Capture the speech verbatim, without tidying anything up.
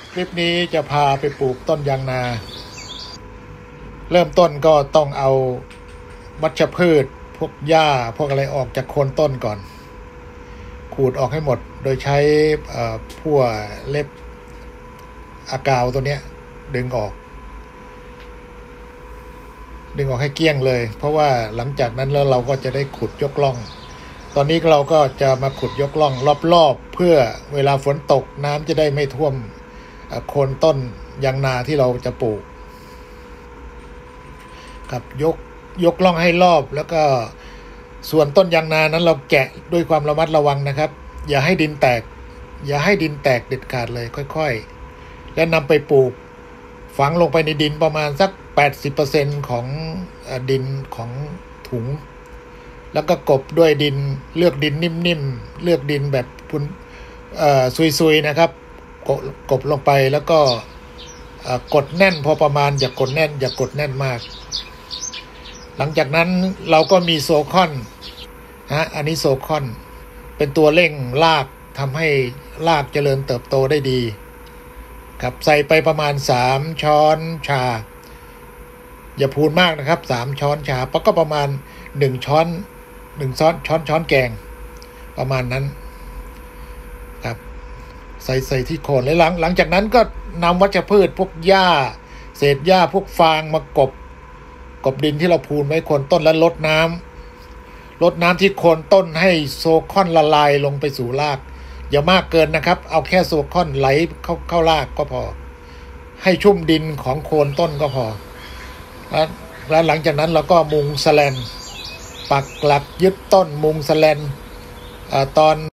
คลิปนี้จะพาไปปลูกต้นยางนาเริ่มต้นก็ต้องเอาวัชพืชพวกหญ้าพวกอะไรออกจากโคนต้นก่อนขูดออกให้หมดโดยใช้พั่วเล็บอากาวตัวเนี้ยดึงออกดึงออกให้เกลี้ยงเลยเพราะว่าหลังจากนั้นแล้วเราก็จะได้ขุดยกล่องตอนนี้เราก็จะมาขุดยกล่องรอบๆเพื่อเวลาฝนตกน้ำจะได้ไม่ท่วมโคนต้นยางนาที่เราจะปลูกครับยกยกล่องให้รอบแล้วก็ส่วนต้นยางนานั้นเราแกะด้วยความระมัดระวังนะครับอย่าให้ดินแตกอย่าให้ดินแตกเด็ดขาดเลยค่อยๆแล้วนำไปปลูกฝังลงไปในดินประมาณสัก แปดสิบเปอร์เซ็นต์ ของดินของถุงแล้วก็กบด้วยดินเลือกดินนิ่มๆเลือกดินแบบพุนซุยๆนะครับกบลงไปแล้วก็กดแน่นพอประมาณอย่ากดแน่นอย่ากดแน่นมากหลังจากนั้นเราก็มีโซคอนฮะอันนี้โซคอนเป็นตัวเร่งรากทำให้รากเจริญเติบโตได้ดีครับใส่ไปประมาณสามช้อนชาอย่าพูนมากนะครับสามช้อนชาเพราะก็ประมาณหนึ่งช้อนหนึ่งช้อนช้อนช้อนแกงประมาณนั้นครับใส่ใส่ที่โคนแล้วหลังหลังจากนั้นก็นำวัชพืชพวกหญ้าเศษหญ้าพวกฟางมากบกบดินที่เราพูนไว้โคนต้นแล้วลดน้ำลดน้ำที่โคนต้นให้โซคอนละลายลงไปสู่รากอย่ามากเกินนะครับเอาแค่โซคอนไหลเข้าเข้ารากก็พอให้ชุ่มดินของโคนต้นก็พอแล้วหลังจากนั้นเราก็มุงแสแลนปักหลักยึดต้นมุงแสแลนตอน